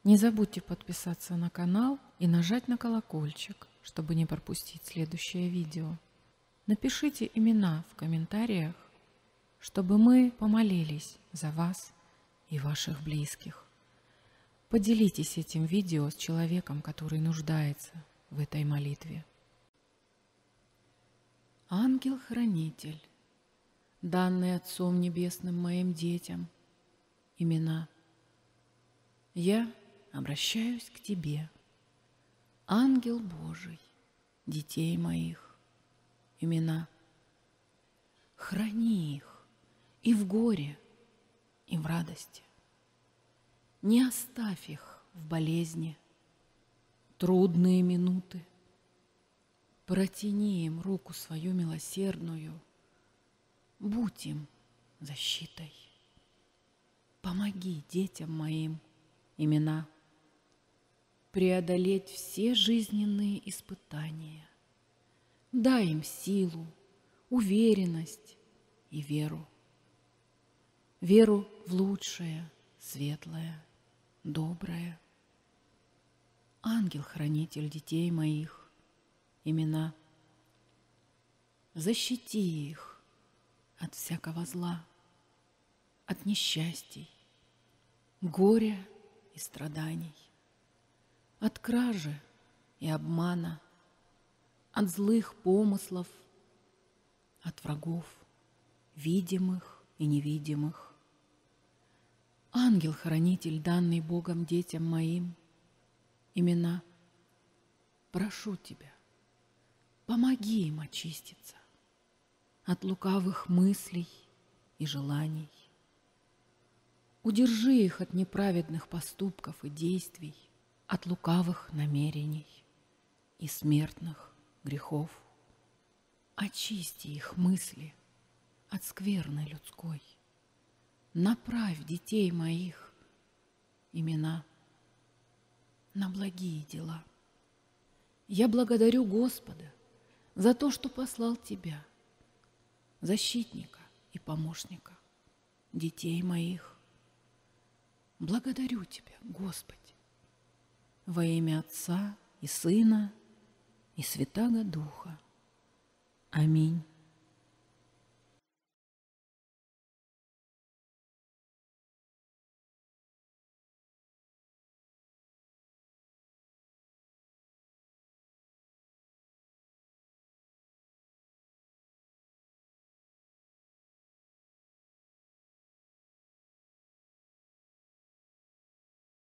Не забудьте подписаться на канал и нажать на колокольчик, чтобы не пропустить следующее видео. Напишите имена в комментариях, чтобы мы помолились за вас и ваших близких. Поделитесь этим видео с человеком, который нуждается в этой молитве. Ангел-хранитель, данный Отцом Небесным моим детям, имена. Я обращаюсь к Тебе, Ангел Божий, детей моих, имена. Храни их и в горе, и в радости. Не оставь их в болезни, трудные минуты. Протяни им руку свою милосердную, будь им защитой. Помоги детям моим, имена, преодолеть все жизненные испытания. Дай им силу, уверенность и веру. Веру в лучшее, светлое, доброе. Ангел-хранитель детей моих, имена. Защити их от всякого зла, от несчастий, горя и страданий, от кражи и обмана, от злых помыслов, от врагов, видимых и невидимых. Ангел-хранитель, данный Богом детям моим, имена. Прошу Тебя, помоги им очиститься от лукавых мыслей и желаний. Удержи их от неправедных поступков и действий, от лукавых намерений и смертных грехов. Очисти их мысли от скверны людской. Направь детей моих, имена, на благие дела. Я благодарю Господа за то, что послал Тебя, защитника и помощника детей моих. Благодарю Тебя, Господи, во имя Отца и Сына и Святаго Духа. Аминь.